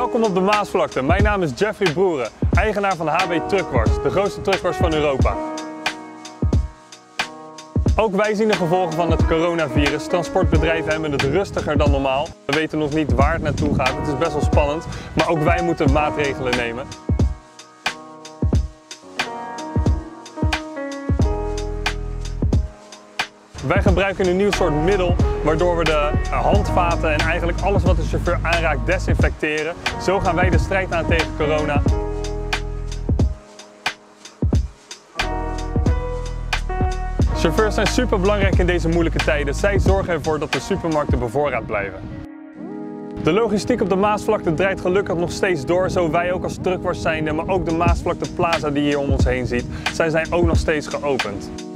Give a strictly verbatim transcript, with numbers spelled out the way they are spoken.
Welkom op de Maasvlakte. Mijn naam is Jeffrey Broeren, eigenaar van H B Truckwars, de grootste truckwars van Europa. Ook wij zien de gevolgen van het coronavirus. Transportbedrijven hebben het rustiger dan normaal. We weten nog niet waar het naartoe gaat. Het is best wel spannend, maar ook wij moeten maatregelen nemen. Wij gebruiken een nieuw soort middel waardoor we de handvaten en eigenlijk alles wat de chauffeur aanraakt desinfecteren. Zo gaan wij de strijd aan tegen corona. Chauffeurs zijn super belangrijk in deze moeilijke tijden. Zij zorgen ervoor dat de supermarkten bevoorraad blijven. De logistiek op de Maasvlakte draait gelukkig nog steeds door, zo wij ook als Truckwars zijnde, maar ook de Maasvlakte Plaza die je hier om ons heen ziet. Zij zijn ook nog steeds geopend.